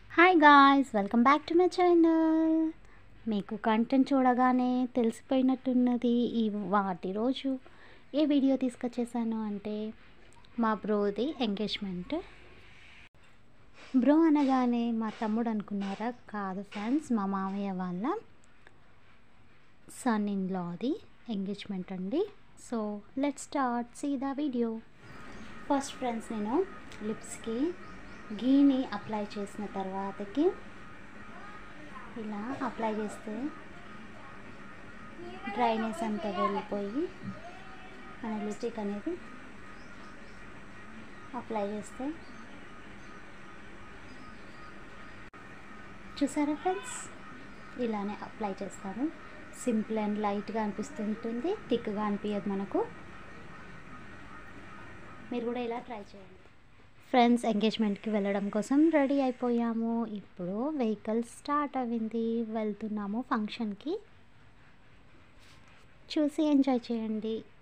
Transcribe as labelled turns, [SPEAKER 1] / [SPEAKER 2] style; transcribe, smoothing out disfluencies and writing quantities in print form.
[SPEAKER 1] Hi guys, welcome back to my channel. మీకు content చూడగానే తెలిసిపోయినట్టున్నది వాటి రోజు ఏ వీడియో తీసుకొచ్చేసాను అంటే మా బ్రోది ఎంగేజ్మెంట్. బ్రో అనగానే మా తమ్ముడు అనుకున్నారా? కాదు ఫ్రెండ్స్, మా మామయ్య వాళ్ళ సన్ ఇన్ లాది ఎంగేజ్మెంట్ అండి. So let's start see the video. First friends, నేను లిప్స్కి గీని అప్లై చేసిన తర్వాతకి ఇలా అప్లై చేస్తే డ్రైనెస్ అంతా వెళ్ళిపోయి మన లిప్స్టిక్ అనేది అప్లై చేస్తే చూసారా ఫ్రెండ్స్, ఇలానే అప్లై చేస్తాను. సింపుల్ అండ్ లైట్గా అనిపిస్తుంటుంది, థిక్గా అనిపించదు మనకు. మీరు కూడా ఇలా ట్రై చేయండి. ఫ్రెండ్స్, ఎంగేజ్మెంట్కి వెళ్ళడం కోసం రెడీ అయిపోయాము. ఇప్పుడు వెహికల్ స్టార్ట్ అయింది, వెళ్తున్నాము ఫంక్షన్కి. చూసి ఎంజాయ్ చేయండి.